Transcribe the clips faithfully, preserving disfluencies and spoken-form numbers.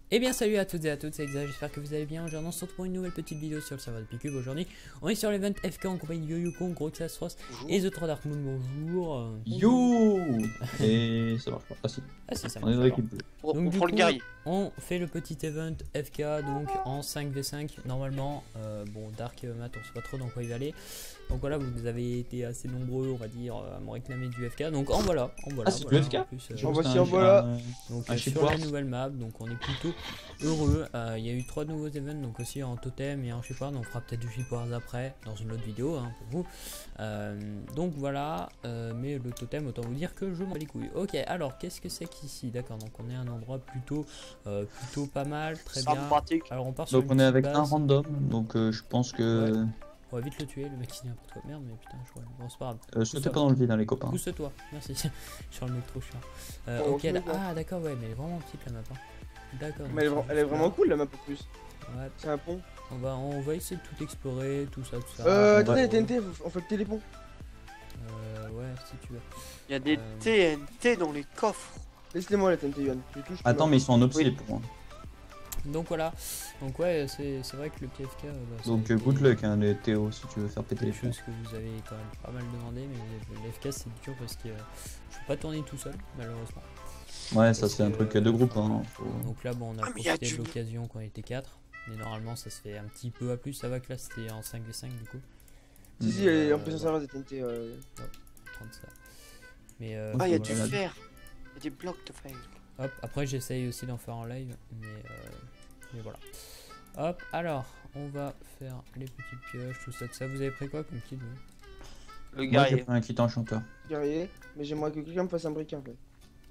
Eh bien salut à toutes et à toutes, c'est Exa, j'espère que vous allez bien. Aujourd'hui on se retrouve pour une nouvelle petite vidéo sur le serveur de Picube. Aujourd'hui on est sur l'event F K en compagnie de YoYoKong, Groxas Frost et The trois Dark Moon. Bonjour. Yo. Et ça marche pas. Ah si. Ah si, ça On est marche. dans l'équipe bleue. On, Donc on du prend coup, le guerrier. on fait le petit event F K donc en cinq v cinq normalement. Euh, bon, Dark et Matt on sait pas trop dans quoi il va aller. Donc voilà, vous avez été assez nombreux, on va dire, à me réclamer du F K. Donc en voilà, en voilà. Ah, c'est voilà, du F K en plus, euh, En voici un- en voilà. un- Donc un euh, chip sur la wars. nouvelle map, donc on est plutôt heureux. Euh, Il y a eu trois nouveaux events, donc aussi en totem et en chip wars. Donc on fera peut-être du chip wars après dans une autre vidéo hein, pour vous. Euh, donc voilà, euh, mais le totem, autant vous dire que je m'en bats les couilles. Ok, alors qu'est-ce que c'est qu'ici? D'accord, donc on est à un endroit plutôt, euh, plutôt pas mal, très bien. Sympathique. Alors on part sur Donc une on est petite avec un base. random. Donc euh, je pense que. On va vite le tuer, le mec il vient pour toi. Merde, mais putain, je vois. Bon, c'est pas grave. Euh, sautez pas dans le vide, hein, les copains. Pousse-toi, merci. Je suis le mec trop chiant. Euh, Oh, ok, je là- vois. ah d'accord, ouais, mais elle est vraiment petite la map. Hein. D'accord. Mais elle, est donc, vra- elle est juste vraiment là. cool la map en plus. Ouais, C'est un pont. on va, on va essayer de tout explorer, tout ça, tout ça. Euh, Ouais. attendez, les T N T, on fait le télépont. Euh, ouais, si tu veux. Il y a des Euh. T N T dans les coffres. Ah, Laissez-moi les T N T, Yann. Je touche. Attends, mais ils sont en obscur Oui. pour moi. Donc voilà. Donc ouais, c'est c'est vrai que le P F K. euh, bah, ça Donc a euh, été good luck, hein, les Théo, si tu veux faire péter les quelque choses. chose que vous avez quand même pas mal demandé, mais le F K c'est dur parce que euh, je peux pas tourner tout seul, malheureusement. Ouais, ça Parce c'est un que, truc euh, de groupe. Hein. Faut... Donc là, bon, on a Ah, mais y a profité de du- l'occasion quand on était quatre. Mais normalement, ça se fait un petit peu à plus. Ça va que là, c'était en cinq v cinq du coup. Si, si, elle est en plus en serveur des T N T. euh. Prendre ça. Mais euh, Ah, il y a voilà. du voilà. fer. Il y a des blocs de fer. Hop, après, j'essaye aussi d'en faire en live. Mais, euh, mais voilà. Hop, alors, on va faire les petites pioches, tout ça, tout ça. Vous avez pris quoi comme kit vous? Le Moi j'ai guerrier. pris un kit enchanteur. Guerrier. Mais j'aimerais que quelqu'un me fasse un briquet en fait.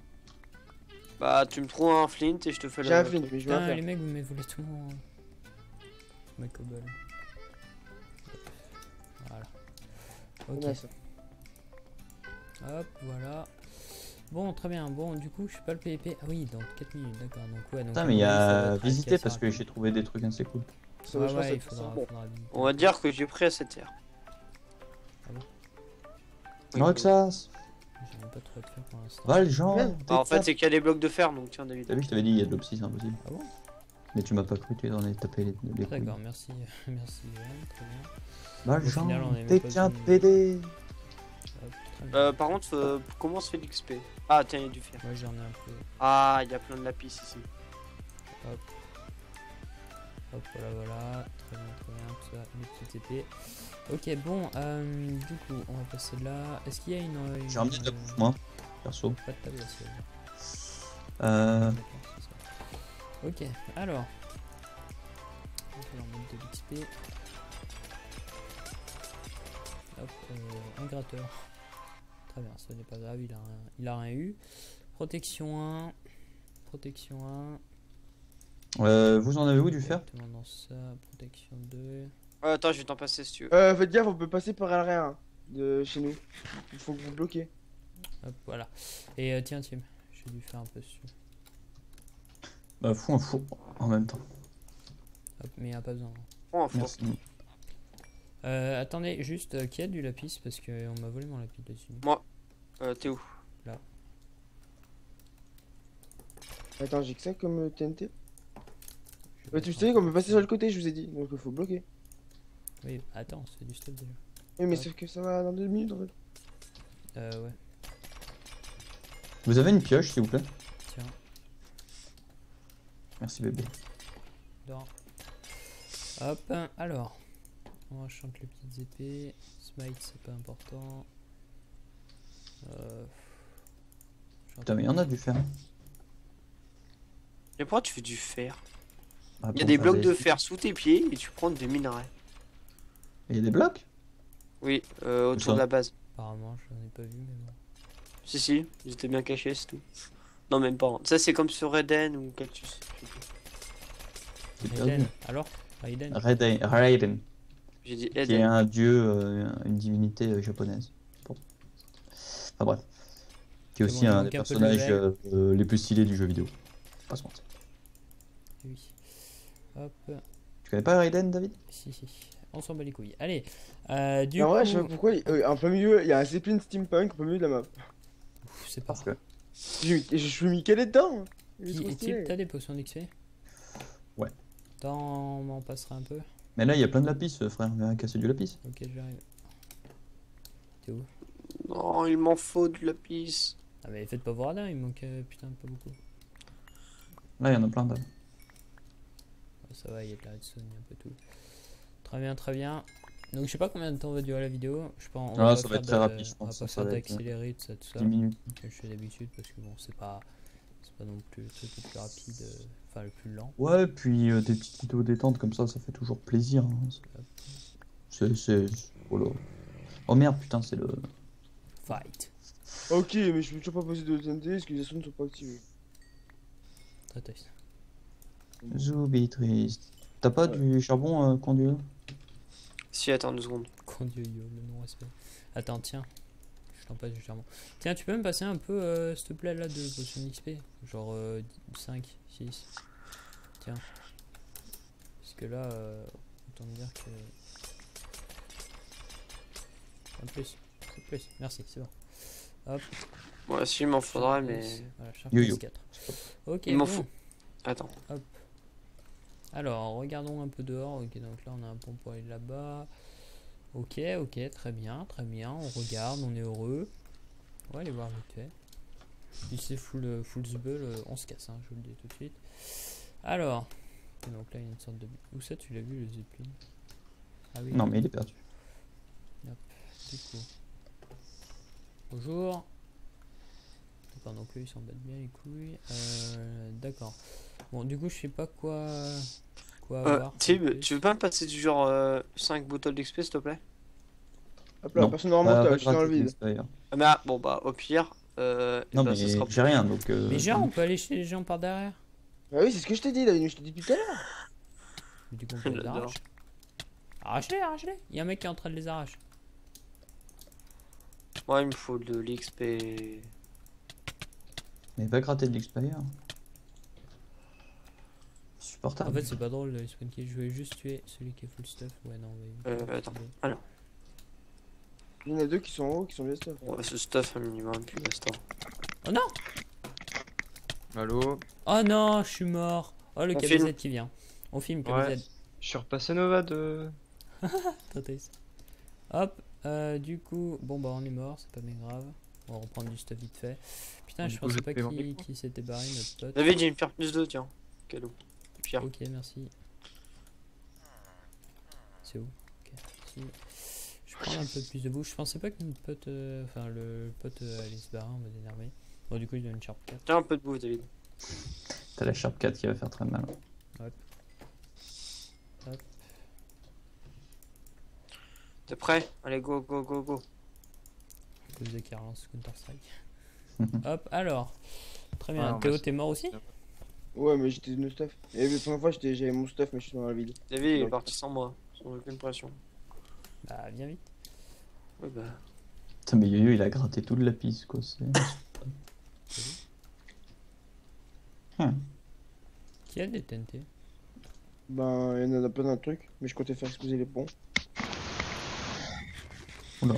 Bah, tu me trouves un flint et je te fais J'ai la. un flint, mais je vais Putain, faire. les mecs, vous me volez tout mon. Ma cobble. Voilà. Ok. Ouais, ça. Hop, voilà. Bon, très bien. Bon, du coup, je sais pas le P V P. Ah oui, dans quatre minutes, d'accord. Donc, ouais. Donc, Putain, à mais il y mon avis, ça doit a être visité assez parce que rapide. j'ai trouvé des trucs assez cool. Ça Ouais, va, je pense ouais, que il ça faudra, sent bon. faudra visiter. On va dire que j'ai pris à cette terre. Oui. Roxas, J'ai même pas trop de faire pour l'instant. Valjean. Bien. Ah, en fait, c'est qu'il y a des blocs de fer, donc tiens, T'as David. vu, je t'avais dit, il y a de l'obsis, c'est impossible. Ah bon? Mais tu m'as pas cru, tu es dans les taper les, les couilles. D'accord, merci. Merci, Johan, très bien. Au Valjean, final, on est même t'es pas qu'un venu. P D. Hop, très bien. Euh, par contre, euh, comment on se fait de l'X P? Ah, tiens, il y a du fer. Moi, j'en ai un peu. Ah, il y a plein de lapis ici. Hop. Hop, voilà, voilà. Très bien, très bien. Tout ça, une petite épée. Ok, bon, euh, du coup, on va passer là. Est-ce qu'il y a une. euh, J'ai ramené une, de la euh, bouffe, moi, perso. Pas de table aussi. Euh. D'accord, c'est ça. Ok, alors. On va leur mettre de l'X P. Hop, euh, un gratteur. Très bien, ce n'est pas grave, il a, rien, il a rien eu. Protection un. Protection un. Euh, vous en avez où du fer? Directement dans ça. Protection deux. Euh, attends, je vais t'en passer si tu veux. Euh, faites gaffe, on peut passer par l'arrière hein, de chez nous. Il faut que vous bloquez. Hop, voilà. Et euh, tiens, Tim, j'ai dû faire un peu dessus. Bah, fous un four en même temps. Hop, mais il n'y a pas besoin. Oh, un four. Merci. Euh, attendez, juste, euh, qui a du lapis? Parce qu'on m'a volé mon lapis dessus. Euh, t'es où? Attends, j'ai que ça comme euh, T N T. Ouais, tu sais qu'on peut passer sur le côté, je vous ai dit. Donc il faut bloquer. Oui, attends, c'est du stop déjà. Oui, mais Ouais. sauf que ça va dans deux minutes en fait. Euh, ouais, Vous avez une pioche, s'il vous plaît? tiens, Merci, bébé. dors. Hop, alors. On va changer les petites épées. Smite, c'est pas important. Euh... Putain, mais il y en a du fer. Et pourquoi tu fais du fer? Ah, Il y a pour des faire blocs de fer sous tes pieds et tu prends des minerais. Il y a des blocs? Oui, euh, autour ça de la base. Apparemment, je n'en ai pas vu, mais bon. Si, si, ils étaient bien cachés, c'est tout. Non, même pas. Ça, c'est comme sur Eden ou Cactus. je sais plus. J'ai perdu. Raiden, alors Raiden. Raiden, Raiden, J'ai dit qui est Eden. un dieu, euh, une divinité euh, japonaise. Bon. Enfin bref. Qui est C'est aussi bon, il un manque des un peu de personnages level. euh, euh, les plus stylés du jeu vidéo. Pas se mentir. Oui. Hop, Tu connais pas Raiden, David? si, si. On s'en bat les couilles. Allez, euh, du Mais en coup... vrai, je sais pas pourquoi, il- euh, en plein milieu, il y a un zeppelin steampunk en plein milieu de la map. Ouf, c'est pas Parce que. Je, je, je suis mis calé dedans. Il est Qui trop est-il? stylé. T'as des potions d'X P? Attends, on m'en passera un peu. Mais là, il y a plein de lapis, euh, frère. Viens casser du lapis. Ok, j'arrive. T'es où? Non, il m'en faut du lapis. Ah mais faites pas voir là, il manque euh, putain pas beaucoup. Là, il y en a plein d'arbres. Ouais, ça va, il y a de la redstone, il y a un peu tout. Très bien, très bien. Donc je sais pas combien de temps va durer la vidéo. Je pense. On Ah, va ça pas va être faire très de- rapide, je On va pense. pas Ça faire va être, d'accélérer tout ça, tout ça. dix minutes. Que je fais d'habitude parce que bon, c'est pas, c'est pas non plus le truc le plus rapide, euh, enfin le plus lent. Ouais, puis euh, des petites vidéos détentes comme ça, ça fait toujours plaisir. Hein. C'est. c'est- Oh là. Oh merde, putain, c'est le. Fight. Ok, mais je peux toujours pas poser de T N T parce que les assos ne sont pas activés. Très triste. Zoubi triste. T'as pas Ouais. du charbon euh, conduit? Si, attends deux secondes. Condieu yo, le non respect. Attends, tiens. Je t'en passe du charbon. Tiens, tu peux me passer un peu, euh, s'il te plaît, là, de potion X P. Genre euh, cinq, six. Tiens. Parce que là, euh, autant me dire que. Un plus. Un plus. Merci, c'est bon. Hop. Moi aussi, il m'en faudrait, Sharpness. mais. Voilà, Yo-yo. Sharpness quatre. Ok, Il m'en bon. faut. Attends. Alors, regardons un peu dehors. Ok, donc là, on a un pont pour aller là-bas. Ok, ok, très bien, très bien. On regarde, on est heureux. On va aller voir vite fait. Si c'est full, euh, full zbeul, euh, on se casse, hein, je vous le dis tout de suite. Alors, et donc là, il y a une sorte de. Où ça, tu l'as vu, le zeppelin? Ah oui, Non, mais il est perdu. du coup. Bonjour. D'accord, donc eux ils s'en battent bien les couilles. Euh, D'accord. Bon, du coup, je sais pas quoi. Quoi Euh, avoir. Tib, comme plus. tu veux pas me passer du genre euh, cinq bouteilles d'X P s'il te plaît? Hop là, Non. personne ne remonte Bah, là, va je suis dans le gratter vide. l'extérieur. Ah, mais ah, bon bah au pire, euh, Non, bah, mais ça sera j'ai rien donc. euh, Mais genre, on peut aller chez les gens par derrière. Bah oui, c'est ce que je t'ai dit, David, je t'ai dit depuis tout à l'heure. Mais du coup, on peut les J'adore. arracher. Arrache-les, arrache-les. Il y a un mec qui est en train de les arracher. Moi, il me faut de l'X P. Mais va gratter de l'extérieur. Supportable. En fait, c'est pas drôle de spawn kill. Je voulais juste tuer celui qui est full stuff. Ouais, non, mais. Euh, attends. Alors, Il y en a deux qui sont en haut, qui sont bien stuff. on va se stuff un minimum, puis basta. Oh non! Allô? Oh non, je suis mort. Oh, le On K B Z filme. qui vient. On filme K B Z. Ouais. Je suis repassé Nova de... Trop triste. Hop, euh, du coup, bon bah on est mort, c'est pas bien grave. On va reprendre du stuff vite fait. Putain, Du je coup, pensais je pas te fais qui, mon qui s'était barré, notre pote. David, j'ai une pierre plus deux, tiens. Cadeau. Pierre. Ok, merci. C'est où? Ok, merci. Je prends un peu plus de bouffe. Je pensais pas que notre pote, euh, enfin le pote euh, allait se barrer en mode énervé. Bon, du coup, il donne une sharp quatre. Tiens un peu de bouffe, David. T'as la Sharp quatre qui va faire très mal. T'es prêt? Allez, go, go, go, go. Vous qui relance Counter-Strike. Hop, alors. Très bien. Ah, non, Théo, bah, t'es mort aussi? Ouais, mais j'étais no stuff. Et la première fois, j'étais- j'avais mon stuff, mais je suis dans la vide. David, il est Donc. parti sans moi, sans aucune pression. Bah, viens vite. Ouais, bah. Putain, mais Yo-Yo il a gratté tout le lapis quoi. C'est. Hmm. Qui a des T N T? Ben, il y en a plein d'un truc, mais je comptais faire exploser les ponts. Oula.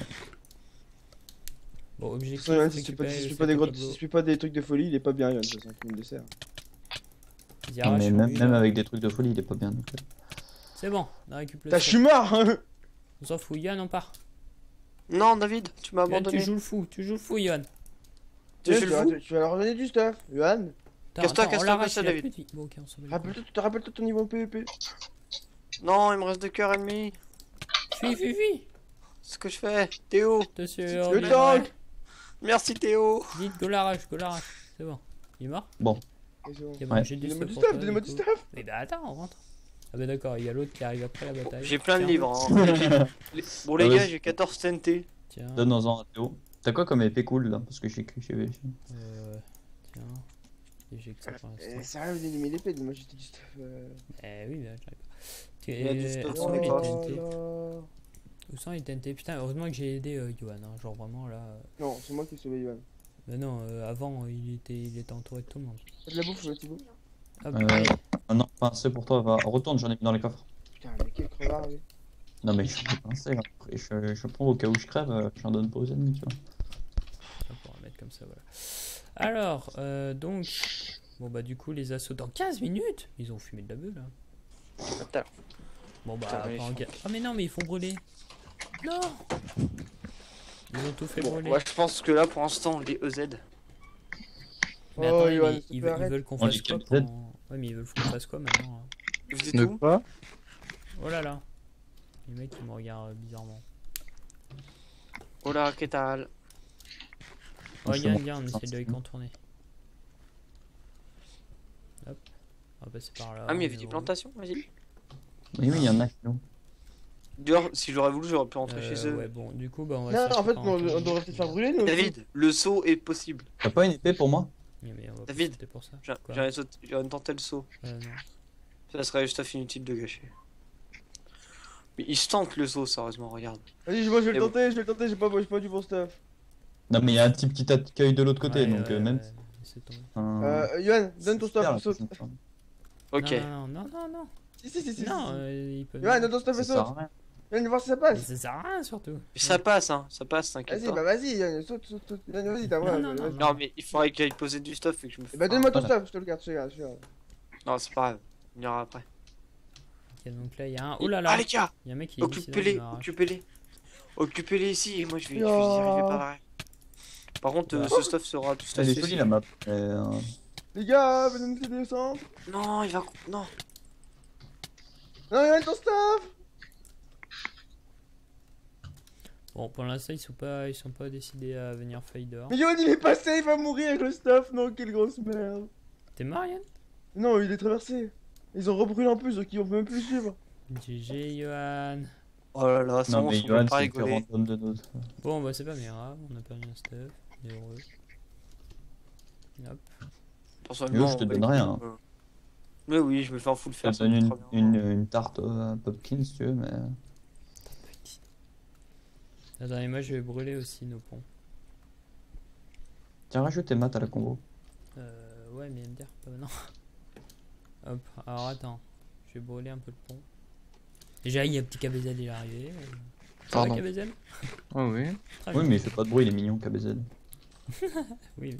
Bon, De toute objectif. façon, Yann, si tu fais pas, récupérer si tu le fais pas des sac à gros, tableau. si tu fais pas des trucs de folie, il est pas bien, Yann, de toute façon, comme dessert. Ils Non, arrachent mais sur même, lui, même là. avec des trucs de folie, il est pas bien. Donc. C'est bon, on a récupéré Putain, le je sac. suis mort hein. On s'en fout, Yann, on part. Non, David, tu m'as Yann, tu abandonné. joues le fou, tu joues le fou, Yann. Tu Yann, fais tu le vas- fou? tu vas leur redonner du stuff, Yann. Attends, Casse-toi, attends, casse-toi, on l'arrache, casse-toi, il a David. plus de vie. Bon, ok, on s'en bat les couilles. Rappelle-toi, tu te rappelles ton niveau P V P. Non, il me reste deux cœurs et demi. Fuis, fuis, fuis. C'est ce que je fais. Théo, Dessus, Le on est tank. vrai. merci Théo. Vite, go l'arrache, go l'arrache. C'est bon. Il est mort? Bon, Et c'est bon. Ok, bon, Ouais. j'ai du Donnez-moi du stuff. stuff, pour toi, donnez-moi du du coup. stuff. Mais bah attends, on rentre. Ah bah d'accord, il y a l'autre qui arrive après la bataille. J'ai plein de Tiens. livres. Hein. Les- Bon, les Ah, gars, vas-y. j'ai quatorze T N T. Tiens. donne-en un à Théo. T'as quoi comme épée cool là? Parce que j'ai écrit chez V. Euh, tiens. Et j'ai que ça pour Eh, l'instant. sérieux, donnez-moi l'épée, moi j'étais du stuff. euh. Eh oui, bah j'arrive pas. Tu Il y a du es. stuff Où sur sont les les postes. T N T? là. Où sont les T N T? Putain, heureusement que j'ai aidé euh, Johan. Hein. Genre vraiment là. euh, Non, c'est moi qui ai sauvé Yohan. Mais non, euh, avant il était, il était entouré de tout le monde. T'as de la bouffe, Thibaut? Hop, Euh, allez. Ah non, pas assez pour toi, va. Retourne, j'en ai mis dans les coffres. Putain, mais quel crevard, lui. Non, mais je vais pincer là. Après, je, je prends au cas où je crève, euh, j'en donne pas aux ennemis, tu vois. Hop, on va mettre comme ça, voilà. Alors, euh, donc. Bon bah du coup les assauts dans quinze minutes. Ils ont fumé de la bulle. Hein. Tout à l'heure. Bon bah, Putain, mais pas ils en ga- Ah mais non, mais ils font brûler. Non. Ils ont tout fait Bon, brûler. moi je pense que là pour l'instant on dit E Z. Mais Oh, attendez, Yoann, mais s'il te ils, plaît, veulent- ils arrête. veulent qu'on On fasse dit quoi que Z. quand... Ouais, mais ils veulent qu'on fasse quoi maintenant hein. Vous dites De tout quoi? Oh là là. Les mecs ils me regardent bizarrement. Oh là, qu'est-ce que Oh, c'est viens, bon. viens, on essaie de les C'est bon. contourner. Hop. On va passer par là. Ah mais il y on avait est des heureux. plantations, vas-y. Oui, oui, il y en a qui l'ont. D'ailleurs, si j'aurais voulu, j'aurais pu rentrer Euh, chez eux. Ouais, bon, du coup, bah on va Non, chercher en fait, pendant on, quinze on devrait minutes. peut-être faire brûler nous. aussi. David, le saut est possible. T'as pas une épée pour moi? Mais, mais on va David, profiter pour ça. J'ai Quoi j'ai sauté- j'ai tenté le saut. Euh, non. Ça serait juste inutile de gâcher. Mais il se tente le saut, sérieusement, regarde. Vas-y, moi je vais Et le bon. tenter, je vais le tenter, j'ai pas, j'ai pas du bon stuff. Non, mais il y a un type qui t'accueille de l'autre côté, Ouais, donc ouais, euh, même. ouais, c'est tombé. un- Euh, Yoann, donne ton Super, stuff, la saute. prochaine fois. Ok. Non, non, non, non, non. Si, si, si, si. Non, si. euh, ils peuvent. Yoann, donne ton stuff Ça et sert à saute. rien. Viens voir si ça Mais passe. ça sert à rien surtout. Mais ça passe, hein, ça passe, t'inquiète Vas-y, pas. bah vas-y, Yoann, saute, saute, saute. Yoann, vas-y, t'as Non, vrai. non, non, vas-y. Non, mais il faudrait que j'aille poser du stuff et que je me Eh fasse. bah donne-moi ton Voilà. stuff, je te le garde, je te le garde, je te le garde. Non, c'est pas grave, on ira après. Ok, donc là, il y a un. Oh là là. Ah les gars, Il y a un mec qui est ici, occupez-les, là, il m'arrache. occupez-les. Occupez-les ici, et moi je vais, je vais y Oh. arriver par derrière. Par contre, euh, Bah. ce stuff sera tout à Elle est fait. jolie la map. mais, euh, Les gars, venez nous descendre. Non, il va. Non. Non, Yoann, ton stuff. Bon, pour l'instant, ils sont pas, ils sont pas décidés à venir fight dehors. Mais Yoann, il est passé, il va mourir avec le stuff. Non, quelle grosse merde. T'es mort, Yann? Non, il est traversé. Ils ont rebrûlé en plus, donc ils vont même plus le suivre. G G, Johan. Oh là là, ça Non, on mais peut Johan, pas c'est le plus rigoler. random de notre. Bon, bah, c'est pas grave, on a perdu un stuff. On est heureux. Hop. Personnellement, Yo, je te on va donne écouter rien. un peu. Mais oui, je vais faire full Je faire. te ça donne va une, être très bien. une, une tarte euh, à Popkin si tu veux, mais. Attendez, moi, je vais brûler aussi nos ponts. Tiens, rajoute tes maths à la combo. Euh, ouais, mais M D R, pas maintenant. Hop, alors attends. Je vais brûler un peu le pont. Déjà, il y a un petit K B Z, il est arrivé. euh. Ça va, Pardon. K B Z? Oh oui. Très Oui, bien. mais il fait pas de bruit, il est mignon, K B Z. Oui.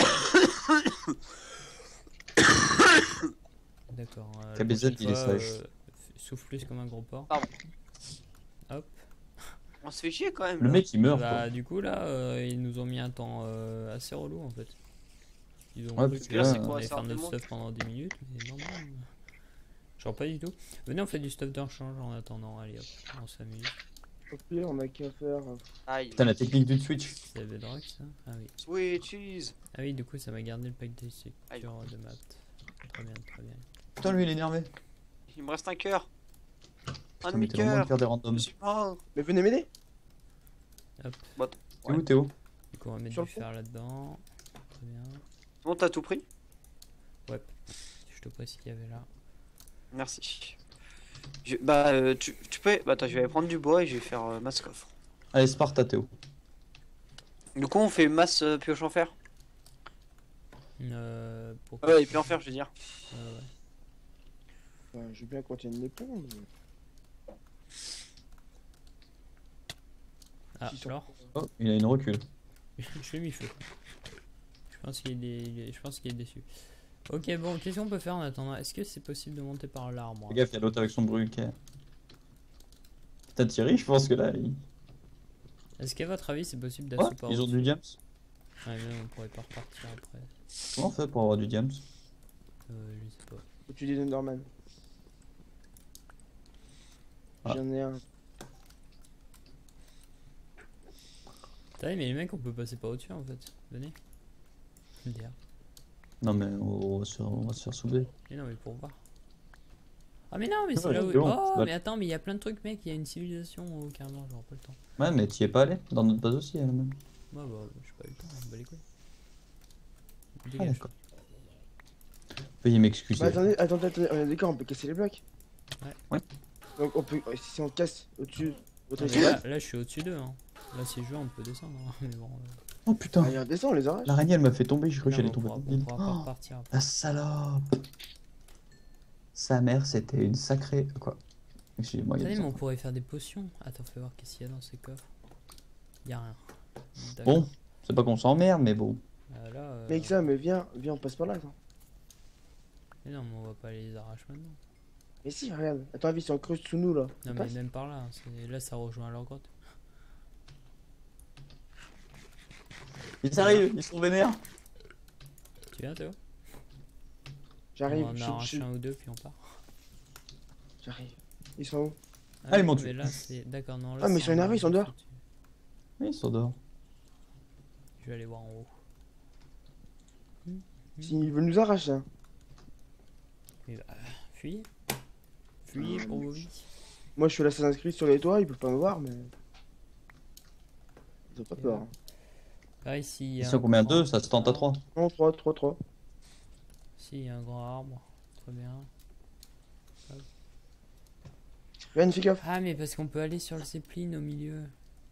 D'accord. euh, la K B Z, prochaine il est fois, sage. euh, souffle plus comme un gros porc. Pardon. Hop. On se fait chier quand même. Le là. mec il meurt. Bah, du coup, là, euh, ils nous ont mis un temps euh, assez relou en fait. Ils ont Ouais, cru parce que que là, on c'est quoi, allait ça faire notre remonte stuff pendant dix minutes, mais non, non. Genre pas du tout. Venez, on fait du stuff d'un change en attendant. Allez hop, on s'amuse. Au pire, on a qu'à faire. Aïe. Putain, la technique du Switch. C'est Bedrock ça? Ah oui. Switches. Ah oui, du coup, ça m'a gardé le pack de Aïe. sécure de map. Très bien, très bien. Putain, lui il est énervé. Il me reste un cœur. Un Putain, mais t'es vraiment de demi-cœur. faire des Je randoms. suis mort. Mais venez m'aider. Hop, T'es où, Théo? du coup, on va mettre Sur du le pont. fer là-dedans. Très bien. Bon, t'as tout pris? Je te précise qu'il y avait là. Merci. Je- Bah, euh, tu, tu peux. Bah, attends, je vais aller prendre du bois et je vais faire euh, masse coffre. Allez, Sparta, Théo. Du coup, on fait masse euh, pioche en fer. Euh, pour... Ouais, et puis en fer, je veux dire. Euh, ouais. Enfin, je veux bien qu'on tienne les ponts. mais- Ah, Six cents. alors Oh, il a une recul. je lui ai mis feu. Je pense qu'il est, dé- il est- je pense qu'il est déçu. Ok, bon, qu'est-ce qu'on peut faire en attendant? Est-ce que c'est possible de monter par l'arbre? Fais gaffe, il y a l'autre avec son briquet. Putain, Thierry, je pense que là, il... Est-ce qu'à votre avis, c'est possible Ouais, d'assaut par ils ont au-dessus? du diams. Ouais, mais on pourrait pas repartir après. Comment on fait pour avoir du diams? Euh, je sais pas. Au-dessus des Enderman. Ah. J'en ai un. T'as vu, mais les mecs, on peut passer par au-dessus en fait. Venez. M D R. Non, mais on va se, on va se faire soulever. Mais non, mais pour voir. Ah, mais non, mais Ouais, c'est là où. c'est bon, Oh, c'est mais attends, mais il y a plein de trucs, mec. Il y a une civilisation oh, carrément, j'aurai pas le temps. Ouais, mais t'y es pas allé? Dans notre base aussi, elle même. Moi, bah, j'ai pas eu le temps, on bat les couilles. Ah, Dégage. d'accord. Veuillez m'excuser. Bah attendez, attendez, attendez, on est d'accord, on peut casser les blocs. Ouais. Ouais. Donc on peut. Si on casse au-dessus. Votre Ah, mais là, là, je suis au-dessus d'eux. Hein. Là, si je veux, on peut descendre. Hein. Mais bon. euh, Oh putain, Allez, on descend, on les arrache. l'araignée elle m'a fait tomber, j'ai cru que non, j'allais mais on tomber. pourra, dans le on vide. pourra pas Oh, repartir après. la salope. Sa mère, c'était une sacrée. Quoi? Excusez-moi, il y a Attendez, des mais on enfants. pourrait faire des potions. Attends, fais voir qu'est-ce qu'il y a dans ces coffres. Y'a rien. Bon, c'est pas qu'on s'emmerde, mais bon. Euh, là, euh, Mec, ça, mais viens, viens, on passe par là. Attends. Mais non, mais on va pas les arracher maintenant. Mais si, regarde. Attends, ils sont creusés sous nous là. Non Ça mais passe même par là, hein, c'est- là ça rejoint leur grotte. Ils arrivent, ils sont vénères. Tu viens Théo? J'arrive. On en je- arrache je- un ou deux puis on part. J'arrive. Ils sont où? Ah, ils m'ont mais tué. là c'est... D'accord, non là Ah, mais ils c'est sont un énervés, ils sont arbre dehors. dessus. Oui, ils sont dehors. Je vais aller voir en haut. S'ils veulent nous arracher. Hein. Mais bah, fuyez. Fuyez pour vos vies. Moi, je suis l'Assassin's Creed sur les toits, ils peuvent pas me voir, mais. Ils ont pas Ok, peur. ouais. Hein. Par ici, il y Ils a sont un combien? grand- Deux, ça se tente à trois. Non, trois, trois, trois. Si, il y a un grand arbre. Très bien. Viens, fais gaffe. Ah, mais parce qu'on peut aller sur le zeppelin au milieu.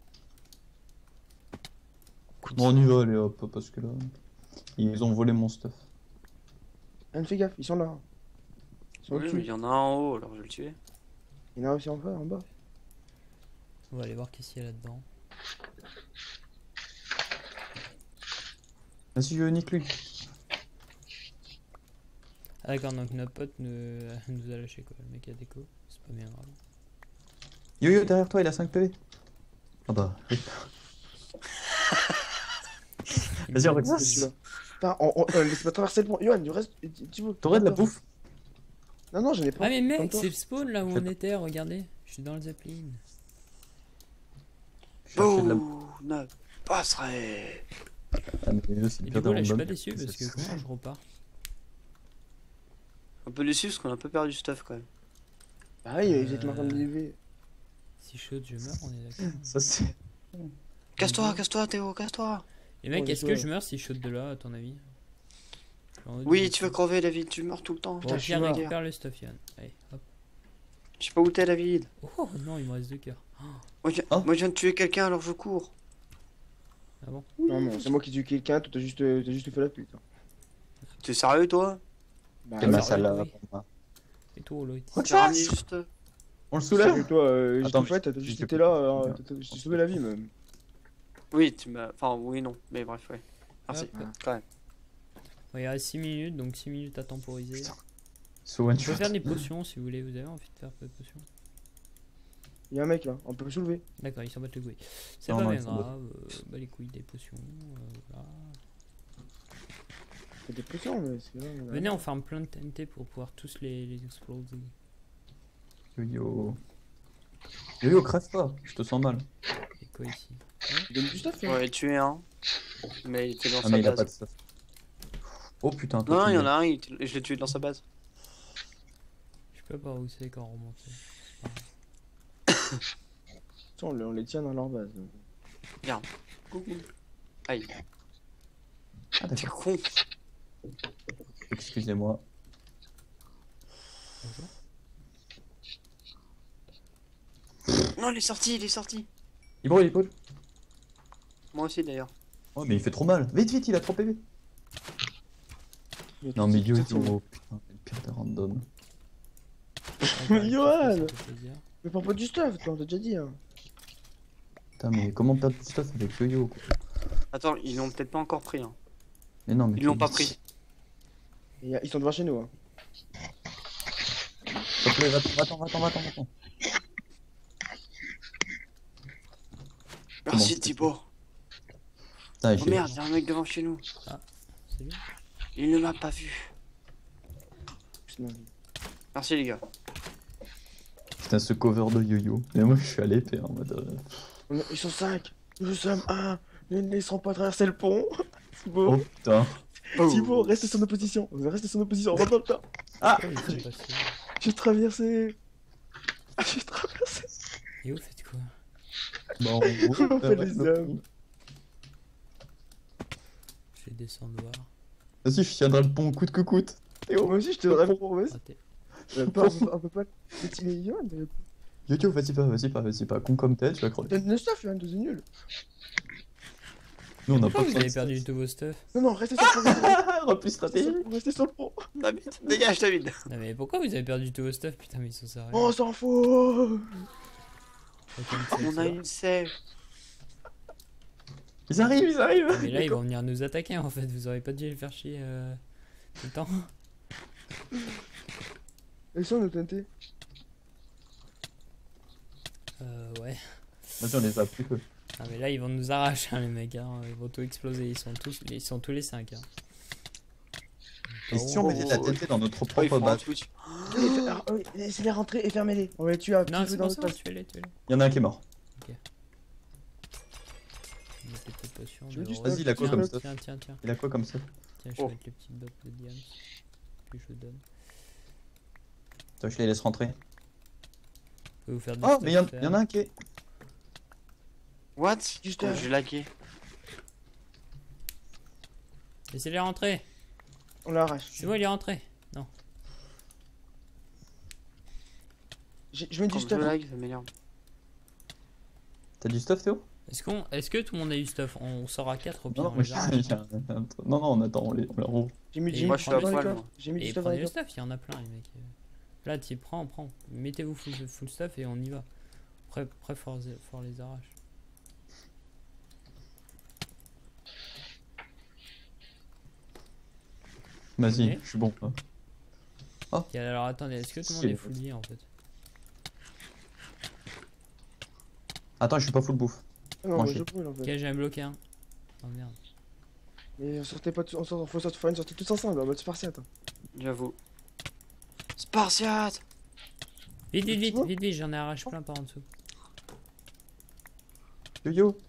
Bon, on y va, allez hop, parce que là. Ils ont volé mon stuff. Viens, fais gaffe, ils sont là. Ils sont Oui, mais au-dessus. il y en a un en haut, alors je vais le tuer. Il y en a aussi en bas, en bas. On va aller voir qu'est-ce qu'il y a là-dedans. Vas-y, je nique lui. Ah d'accord, donc notre pote nous, nous a lâché quoi. Le mec a déco. C'est pas bien grave. Yo yo, derrière toi, il a cinq P V. Ah bah, oui. Vas-y, on regarde regarde. celui-là. Putain, on, on, euh, laisse pas traverser le pont. Yoann, il reste. Tu, tu veux T'aurais de la bouffe? Non, non, j'en ai pas. Ah mais mec, Comme toi. c'est le spawn là où Je on sais était, regardez. Je suis dans le zeppelin. Chercher de la bouffe. Vous ne passerez. Ah, mais eux, c'est Et pire du coup là je suis random. pas déçu parce que C'est- comment je repars? Un peu déçu parce qu'on a un peu perdu stuff quand même. Ah oui, ils étaient Euh. en train de lever. Si chaude je meurs, on est d'accord. Ça, c'est. Casse-toi, casse-toi Théo, casse-toi. Et mec, Oh, est-ce que ouais. je meurs si je saute de là à ton avis? Genre, Oui, tu vas crever David, tu meurs tout le temps. Bon, Putain, au je suis pire, mort. récupère le stuff Yann. Allez, hop. Je sais pas où t'es David. Oh non, il me reste deux cœurs. Moi je, Oh. moi, je viens de tuer quelqu'un alors je cours. Ah bon? Non, non, c'est moi qui tue quelqu'un, toi t'as juste, t'as juste fait la pute. hein. T'es sérieux toi? Bah, C'est Ah, ma ça salle va, là. oui. Et toi, Loïc? Autre J'ai ramené chose. juste. On le c'est soulève? que toi, euh, j'ai Attends, tout fait, t'as mais juste j'ai- été là, euh, t'as- t'as- je t'ai sauvé la vie même. Oui, tu m'as. Enfin, oui, non, mais bref, ouais. Merci, Hop. quand même. Ouais, il reste six minutes, donc six minutes à temporiser. Putain. So one Je peux shot. faire des potions si vous voulez, vous avez envie de faire des potions? Y'a un mec là, on peut le soulever. D'accord, ils s'en battent les couilles. C'est Non, pas non, bien ils s'en battent. grave, euh, bah les couilles des potions, euh, voilà. T'as des potions, mais c'est vrai. on a- Venez, on farme plein de T N T pour pouvoir tous les, les exploser. Yo yo. Yo yo, crève pas, je te sens mal. Et quoi ici? Tu donnes du stuff, hein. Ouais, tué un. Mais il était dans Ah, sa mais il a pas de base. stuff. Oh putain, Non, non, il y en a un, il était- je l'ai tué dans sa base. Je sais pas par où c'est quand on remonte. Tiens, on, les- on les tient dans leur base. Coucou. Aïe, Ah t'es d'accord, con. excusez-moi. Bonjour. Non, il est sorti, il est sorti. Il brûle, il brûle. Moi aussi d'ailleurs. Oh mais il fait trop mal. Vite, vite, il a trop P V. Mais Non mais tout- yo tout- tout- yo, putain, le pire des random. Ouais, Johan ça fait plaisir. Mais prends pas du stuff, toi, on t'a déjà dit. Hein. Putain mais comment perdre du stuff avec yo yo quoi. Attends, ils l'ont peut-être pas encore pris. Hein. Mais non mais. Ils l'ont pas pris. Et y a- ils sont devant chez nous. Hein. S'il te plaît, va-t'en, va-t'en, va-t'en, va-t'en, va-t'en. Merci bon, Thibaut. Putain, Oh j'ai. merde, y'a un mec devant chez nous. C'est lui? Il ne m'a pas vu. Sinon, Merci les gars. Putain, ce cover de yo-yo. Mais moi je suis à l'épée en mode. euh, on est- Ils sont cinq. Nous sommes un. Ne laisserons pas traverser le pont. Oh Thibaut, putain. Thibaut, reste sur nos positions. Reste sur nos positions. On va dans le tas. Ah Oh, ils sont passés. J'ai traversé. J'ai traversé. Et vous faites quoi? Bon, On fait les hommes. Je vais descendre voir. Vas-y, je tiendrai le pont coûte que coûte. Et oh, Moi aussi, je te donnerai pour promesse. Raté. Euh, pas- On peut- on peut pas. Mais tu- mais Yoann, euh, yo-yo, vas-y pas, vas-y pas, vas-y pas. Con comme tête, tu vas crever. donne le stuff, Yoann, t'es nul. Nous on a Pourquoi pas vous besoin avez de perdu ça. tous vos stuff? Non, non, restez sur le pont. Ah, repli Restez stratégique. sur le pont, restez sur le pont. David, dégage David. Non mais pourquoi vous avez perdu tous vos stuff? Putain mais ils sont sérieux. On s'en fout. Aucun de On ça. a une sève. Ils arrivent, ils arrivent. Mais là ils vont venir nous attaquer en fait, vous aurez pas dû les faire chier euh, tout le temps. Elles sont nos T N T. Euh, ouais. Vas-y, on les a plus peu. Ah, mais là, ils vont nous arracher, hein, les mecs. Hein. Ils vont tout exploser. Ils sont tous, ils sont tous les cinq. Hein. Et si on Oh, mettait de la oh, T N T dans notre Oh, ils propre font un base? switch. Laissez-les rentrer et fermez-les. On va les tuer à Non, petit c'est feu dans bon, notre c'est bon, base. tuez-les, tuez-les. Il y en a un qui est mort. Mettez tes potions Je veux de du rose. Vas-y, il a quoi Tiens, comme stuff? Tiens, tiens, tiens. Il a quoi comme ça? Tiens, je Oh. vais mettre les petites blocs de diams. Puis je le donne. Toi, je les laisse rentrer. Vous pouvez vous faire du Oh, stuff mais il y, en- faire. il y en a un qui est. What? Juste, Oh, euh, j'ai lagué. Laissez-les rentrer. On l'arrache. C'est bon, il est rentré. Non. J'ai- Je mets du Quand je stuff. lag, ça m'énerve. T'as du stuff, Théo? Est-ce qu'on, est-ce que tout le monde a eu stuff? On sort à quatre au pire. Non, on moi, les j'ai- arrache. il y a un- un truc. Non, non, on attend, on les, on les rouvre. J'ai mis Et j'ai mis moi, du je suis stuff à dans les poil, coffres. moi. J'ai mis du Et stuff dans prenez les le coffres. stuff, il y en a plein, les mecs. Là, tu prends, prends. Mettez-vous full, full stuff et on y va. Après, après faut, les- faut les arrache. Vas-y, Ok. je suis bon. là. Ok, alors attendez, est-ce que tout le monde Si. est full vie en fait? Attends, je suis pas full bouffe. Ah non, Moi, moi, j'ai- je brûle en Ok, fait. j'ai un bloqué un. Oh merde. Mais sortez pas tous, on sort, faut sortir, faire une sortie tous ensemble en mode spartiate. J'avoue. Spartiate! Vite, vite, vite, vois vite, vite, j'en ai arraché plein par en dessous. Yo-yo.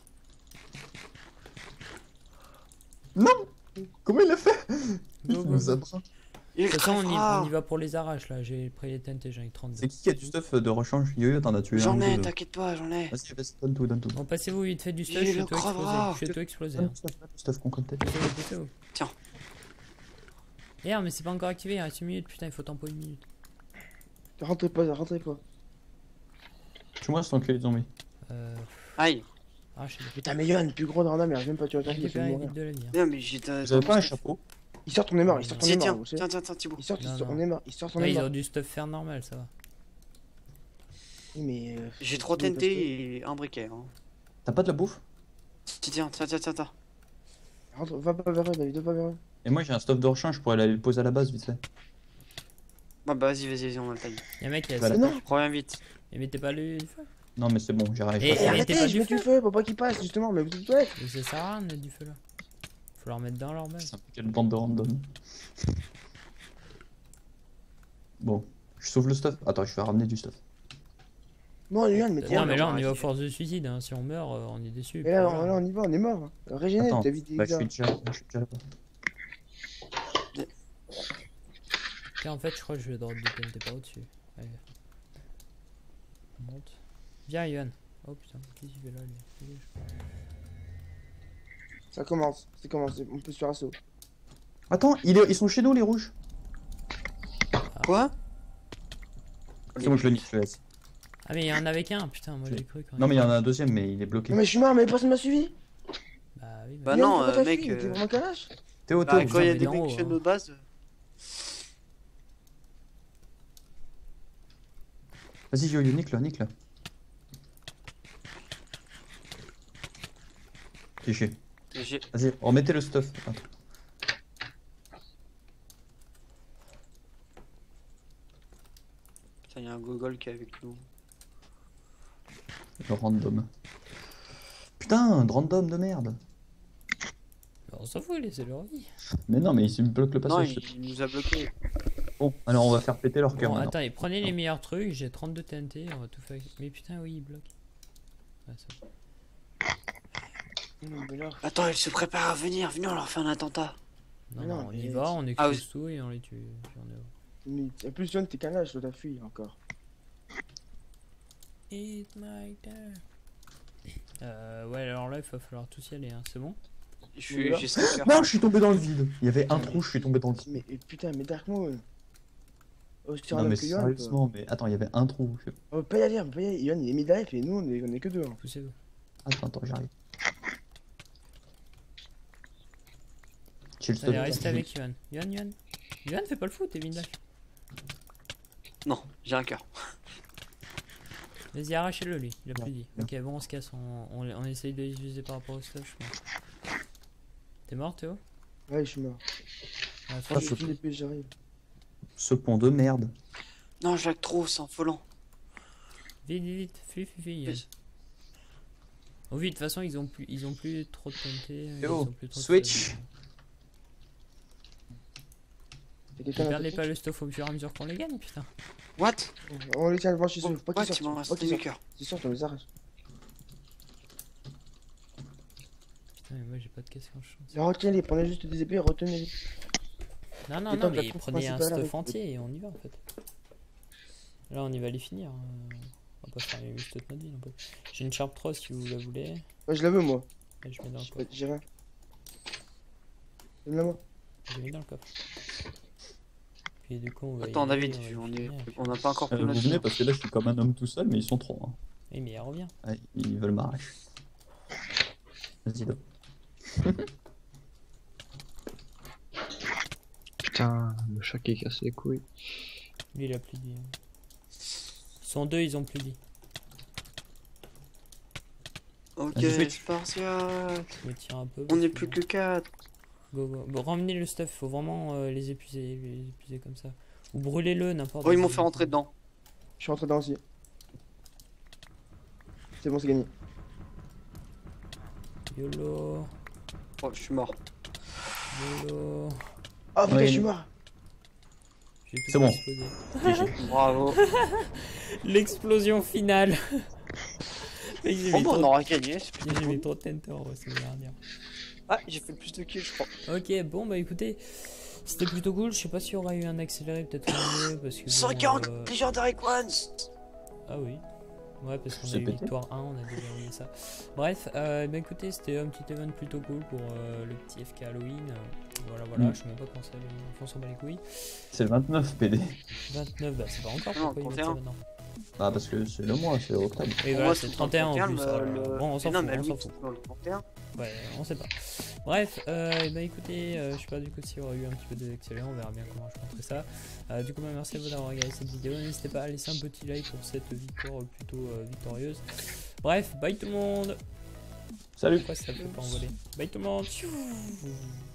Non! Comment il a fait? Il Go, go, nous a go. pris. Il De toute façon, on y, crèvera. on y va pour les arraches là. J'ai pris les T N T, j'en ai trente-deux. C'est qui qui a du stuff de rechange? Yo-yo, t'en as tué un. J'en ou ai, deux. t'inquiète pas, j'en ai. Vas-y, vas-y, donne tout, donne tout. Bon, passez-vous vite, faites du stuff, Il je vais le tout exploser. crevera. Je vais tout exploser. Donne Hein. le stuff, donne le stuff qu'on comptait. Poussez-vous, poussez-vous. Tiens. Merde, mais c'est pas encore activé, il reste une minute, putain, il faut tempo une minute. Rentrez pas, rentrez pas. Tue-moi cet enculé de zombie. Euh. Aïe. Arrachez-le. Putain, mais Yann, plus gros drama, mais même pas, tu vas t'inquiéter, il va Récupérez mourir. vite de la vie. Hein. Non, mais j'ai ta. Vous avez pas un chapeau? Ils sortent, on est mort, ils sortent, on Tiens, est tiens, mort. vous savez. tiens, tiens, tiens, Thibaut. Ils sortent, ils Non, sortent, non. on est mort, ils sortent, on Ouais, est ils mort. ont du stuff faire normal, ça va. Oui, mais. euh, J'ai trois T N T et un briquet. Hein. T'as pas de la bouffe? Tiens, tiens, tiens, tiens, tiens. Rentre, va pas vers eux, David, va pas vers eux. Et moi j'ai un stuff de rechange, je pourrais aller le poser à la base vite fait. Bah, bah vas-y, vas-y, vas-y, on a le time. Y'a un mec qui a Voilà. ça. Mais non, Reviens vite. Mais mettez pas le du feu. Non mais c'est bon, j'arrive. Et- pas. et- arrêtez, mettez pas je du mets du feu. feu pour pas qu'ils passent, justement, mais vous êtes ouais. Mais ça sert à rien de mettre du feu là. Faut leur mettre dans leur base. C'est un peu quelle bande de random. Bon, je sauve le stuff. Attends, je vais ramener du stuff. Non, Yann, mais Non, tiens. mais là on y va arrêtez. force de suicide, hein. Si on meurt, euh, on est déçu. Et là, on, là, on y va, on est mort. Régénère, Attends, t'as vu des bah, je gars. suis déjà, je suis déjà là-bas. Ok, en fait, je crois que je vais drop des T N T par au-dessus. Allez. On monte. Viens, Yohan. Oh putain, qu'est-ce qu'il fait là lui? Dégage. Ça commence, c'est commencé, on peut se faire assaut. Attends, il est- ils sont chez nous les rouges. Quoi? C'est bon, je le nique, je le laisse. Ah, mais il y en avait qu'un, putain, moi j'ai cru quand Non mais il y en a un deuxième, mais il est bloqué. Non, mais je suis mort, mais personne m'a suivi. Bah oui, Bah mais. Yann, non, pourquoi euh, t'as mec, fui T'es euh, vraiment calache. Théo, Bah, Théo, quand il y a mais des en mecs haut, chez hein. nos bases. vas-y Yo-Yo, nique-le, nique-le. Cliché. J'ai. Vas-y, remettez le stuff. Attends. Putain, il y a un gogol qui est avec nous. Le random. Putain, de random de merde. Bah, on s'en fout, laissez-leur vie. Mais non, mais il me bloque le Non, passage. il, il nous a bloqué. Bon, alors on va faire péter leur cœur Bon, maintenant. attends, prenez les meilleurs trucs, j'ai trente-deux T N T, on va tout faire. Mais putain, oui, il bloque. Ouais, c'est bon. Non, mais là, Attends, il se prépare à venir. Venez, on leur fait un attentat. Non, Mais non, non, on y mais- va, on Ah, explose tout et on les tue. Puis on est au- mais en plus, Yann, t'es calache, toi, t'as fui encore. It's my turn. Euh, ouais, alors là, il va falloir tous y aller, hein. C'est bon? Je suis. J'ai cinq heures. Non, je suis tombé dans le vide. Il y avait un trou, je suis tombé dans le vide. Mais et putain, mais Dark Moon. Oh, sur Non un mais homme que Yann, quoi. sérieusement, mais attends, il y avait un trou. je- On peut pas y aller, on peut pas y aller. Yann, il est mid-life et nous, on est, on est que deux. Hein. Poussez-vous. Attends, attends, j'arrive. Chill Allez, stop. restez avec Yohan. Yohan, Yohan. Yohan, fais pas le fou, t'es mid-life. Non, j'ai un cœur. Vas-y, arrachez-le lui, il a Non, plus dit. non. Ok, bon, on se casse, on, on, on essaye de les utiliser par rapport au stuff, je pense. T'es mort, Théo? Ouais, je suis mort. Ouais, Oh, faut- je suis l'épée, j'arrive. Ce pont de merde. Non, je lag trop, c'est affolant. Vite, vite, vite, fuis, fuis, fuis. Oui. Oh oui, de toute façon, ils ont plus, ils ont plus trop de T N T. ils Yo, ont plus trop de switch. choses. Y'a Ne quelqu'un perdez là pas le stuff au fur et à mesure qu'on les gagne, putain. What? On les tient devant chez eux, faut pas What? qu'ils Il m'en sortent. reste Faut qu'ils deux sortent. cœurs. S'ils sortent, on les arrache. Putain, mais moi j'ai pas de casque en chance. Retiens-les, prenez juste des épées et retenez-les. Non, non, Et non, tant que la mais troupe prenez un principale stuff avec- entier et on y va en fait. Là, on y va les finir. euh, On va pas faire les huit toute notre vie non plus. J'ai une Sharp trois si vous la voulez. Ouais, je la veux moi. Et je mets dans le J'ai coffre. pas- J'ai rien. Donne-la moi. Je mets dans le coffre. Puis du coup, on va. Attends, y aller, David, on va on y est, finir, et puis- on n'a pas encore Euh, pris vous notre venez parce que là je suis comme un homme tout seul, mais ils sont trois. Hein. Oui, mais elle revient. Ouais, ils veulent m'arracher. Vas-y, donc. Putain, le chat qui casse les couilles. Lui, il a plus de vie. hein. Ils sont deux, ils ont plus de vie. Ok, Vas-y, switch. Spartiate. Je me tire un peu. On parce n'est que- plus que quatre. Go, go. Bon, ramenez le stuff, faut vraiment euh, les épuiser, les épuiser comme ça. Ou brûlez-le, n'importe. Oh, ils m'ont fait rentrer dedans. Je suis rentré dedans aussi. C'est bon, c'est gagné. YOLO, Oh, je suis mort. YOLO. Oh putain, Ouais, je suis il- mort. J'ai tout C'est bon. explosé. Bravo. L'explosion finale. Mec, j'ai Oh, mis bah, on trop- aura gagné. c'est plutôt j'ai mis cool. trop de T N T en vrai, c'est merde. Ah, j'ai fait le plus de kills, je crois. Ok, bon bah écoutez, c'était plutôt cool. Je sais pas s'il y aura eu un accéléré, peut-être un mieux parce que. bon, cent quarante euh, Legendary Ones. Ah oui. Ouais, parce qu'on a C'est eu pété. victoire un, on a déjà oublié ça. Bref, euh, bah écoutez, c'était un petit event plutôt cool pour euh, le petit F K Halloween. Euh, voilà, voilà, Mm. je sais même pas quand ça on s'en bat les couilles. C'est le vingt-neuf P D. vingt-neuf, bah c'est pas encore, Non, pourquoi ils mettent ça trente et un. maintenant? Ah, parce que c'est le mois, c'est octobre. Oui, Pour voilà, moi, c'est le trente et un en trente et un, plus. le- alors, le- Bon, on s'en Mais non, fout, mais on lui, s'en fout. c'est dans le trente et un. Ouais, on sait pas. Bref, euh, bah écoutez, euh, je sais pas du coup s'il y aura eu un petit peu d'accéléré, on verra bien comment je montrerai ça. Euh, du coup, bah, merci à vous d'avoir regardé cette vidéo. N'hésitez pas à laisser un petit like pour cette victoire plutôt euh, victorieuse. Bref, bye tout le monde. Salut! Pourquoi ça peut pas envoler? Bye tout le monde. Tchou.